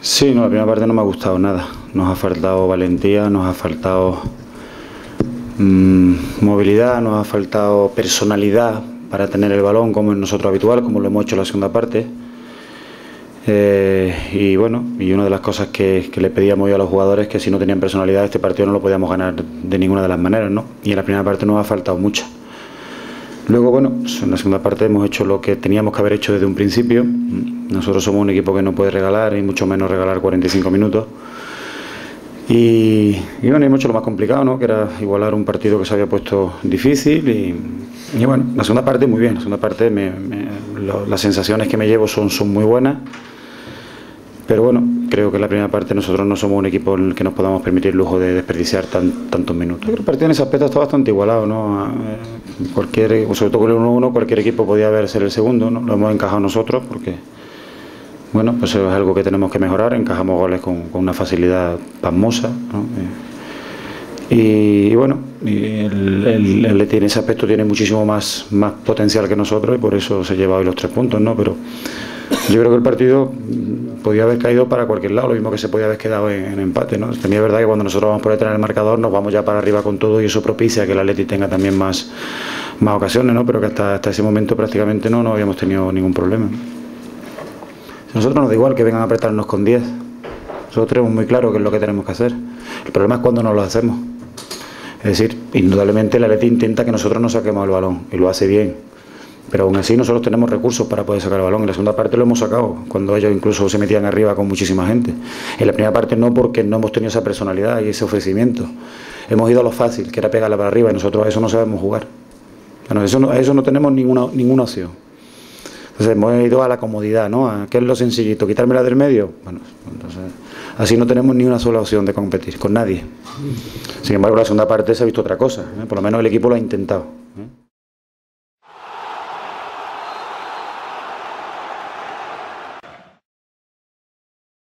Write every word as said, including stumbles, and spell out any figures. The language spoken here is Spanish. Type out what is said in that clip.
Sí, no, la primera parte no me ha gustado nada. Nos ha faltado valentía, nos ha faltado mmm, movilidad, nos ha faltado personalidad para tener el balón como es nosotros habitual, como lo hemos hecho en la segunda parte. Eh, y bueno, y una de las cosas que, que le pedíamos yo a los jugadores es que si no tenían personalidad este partido no lo podíamos ganar de ninguna de las maneras, ¿no? Y en la primera parte nos ha faltado mucho. Luego, bueno, pues en la segunda parte hemos hecho lo que teníamos que haber hecho desde un principio. Nosotros somos un equipo que no puede regalar, y mucho menos regalar cuarenta y cinco minutos. Y, y bueno, hemos hecho lo más complicado, ¿no? Que era igualar un partido que se había puesto difícil. Y, y bueno, la segunda parte muy bien. La segunda parte, me, me, lo, las sensaciones que me llevo son, son muy buenas. Pero bueno, creo que en la primera parte nosotros no somos un equipo en el que nos podamos permitir el lujo de desperdiciar tan, tantos minutos. Creo que el partido en ese aspecto está bastante igualado, ¿no? Cualquier, sobre todo con el uno uno, cualquier equipo podía haber ser el segundo, ¿no? Lo hemos encajado nosotros porque, bueno, pues es algo que tenemos que mejorar. Encajamos goles con, con una facilidad pasmosa, ¿no? Y, y bueno, y el, el, el Leti en ese aspecto tiene muchísimo más, más potencial que nosotros y por eso se lleva hoy los tres puntos, ¿no? Pero yo creo que el partido podía haber caído para cualquier lado, lo mismo que se podía haber quedado en, en empate, ¿no? También es verdad que cuando nosotros vamos por detrás del marcador nos vamos ya para arriba con todo y eso propicia que el Atleti tenga también más, más ocasiones, ¿no? Pero que hasta, hasta ese momento prácticamente no, no habíamos tenido ningún problema. A nosotros nos da igual que vengan a apretarnos con diez. Nosotros tenemos muy claro qué es lo que tenemos que hacer. El problema es cuando no lo hacemos. Es decir, indudablemente el Atleti intenta que nosotros no saquemos el balón y lo hace bien. Pero aún así nosotros tenemos recursos para poder sacar el balón. En la segunda parte lo hemos sacado, cuando ellos incluso se metían arriba con muchísima gente. En la primera parte no, porque no hemos tenido esa personalidad y ese ofrecimiento. Hemos ido a lo fácil, que era pegarla para arriba, y nosotros a eso no sabemos jugar. Bueno, eso no, a eso no tenemos ninguna, ninguna opción. Entonces hemos ido a la comodidad, ¿no? A, ¿qué es lo sencillito? ¿Quitármela del medio? Bueno, entonces así no tenemos ni una sola opción de competir con nadie. Sin embargo, en la segunda parte se ha visto otra cosa, ¿eh? Por lo menos el equipo lo ha intentado, ¿eh?